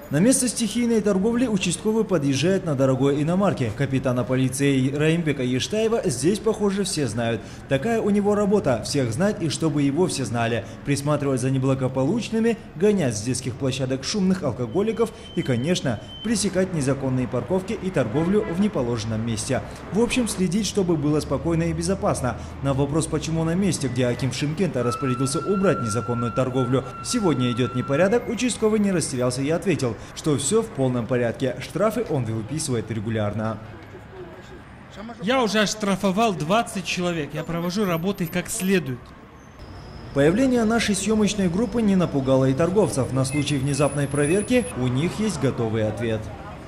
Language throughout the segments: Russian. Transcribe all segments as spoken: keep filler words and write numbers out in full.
На место стихийной торговли участковый подъезжает на дорогой иномарке. Капитана полиции Раимбека Ештаева здесь, похоже, все знают. Такая у него работа – всех знать и чтобы его все знали. Присматривать за неблагополучными, гонять с детских площадок шумных алкоголиков и, конечно, пресекать незаконные парковки и торговлю в неположенном месте. В общем, следить, чтобы было спокойно и безопасно. На вопрос, почему на месте, где Аким Шимкента распорядился убрать незаконную торговлю, сегодня идет непорядок, участковый не растерялся и ответил, что все в полном порядке. Штрафы он выписывает регулярно. Я уже оштрафовал двадцать человек. Я провожу работы как следует. Появление нашей съемочной группы не напугало и торговцев. На случай внезапной проверки у них есть готовый ответ.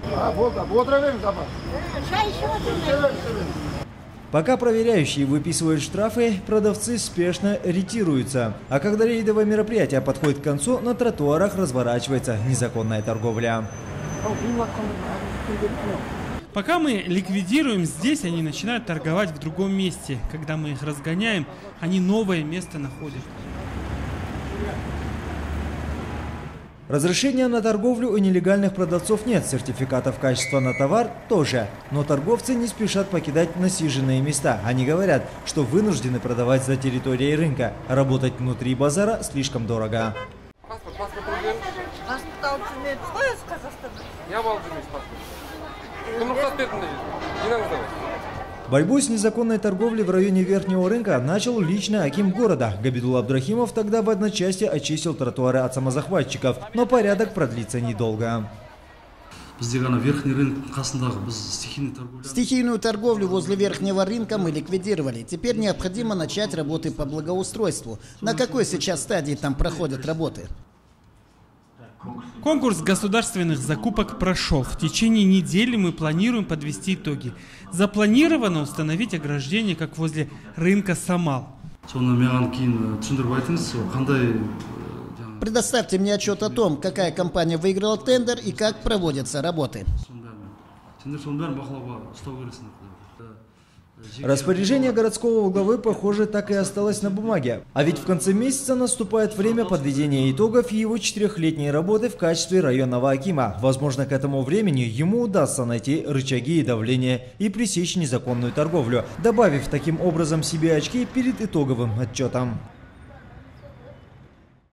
Пока проверяющие выписывают штрафы, продавцы спешно ретируются. А когда рейдовое мероприятие подходит к концу, на тротуарах разворачивается незаконная торговля. Пока мы ликвидируем здесь, они начинают торговать в другом месте. Когда мы их разгоняем, они новое место находят. Разрешения на торговлю у нелегальных продавцов нет, сертификатов качества на товар тоже. Но торговцы не спешат покидать насиженные места. Они говорят, что вынуждены продавать за территорией рынка. Работать внутри базара слишком дорого. Паспорт, паспорт уже. Паспорт алып қой из Казахстана. Я алып жүрмеймін паспорт. Кім рұқсат берді? Жинаңыздар. Борьбу с незаконной торговлей в районе Верхнего рынка начал лично аким города. Габидулла Абдрахимов тогда в одночасье очистил тротуары от самозахватчиков, но порядок продлится недолго. Стихийную торговлю возле Верхнего рынка мы ликвидировали. Теперь необходимо начать работы по благоустройству. На какой сейчас стадии там проходят работы? Конкурс государственных закупок прошел. В течение недели мы планируем подвести итоги. Запланировано установить ограждение, как возле рынка Самал. Предоставьте мне отчет о том, какая компания выиграла тендер и как проводятся работы. Распоряжение городского главы, похоже, так и осталось на бумаге. А ведь в конце месяца наступает время подведения итогов его четырехлетней работы в качестве районного акима. Возможно, к этому времени ему удастся найти рычаги и давление и пресечь незаконную торговлю, добавив таким образом себе очки перед итоговым отчетом.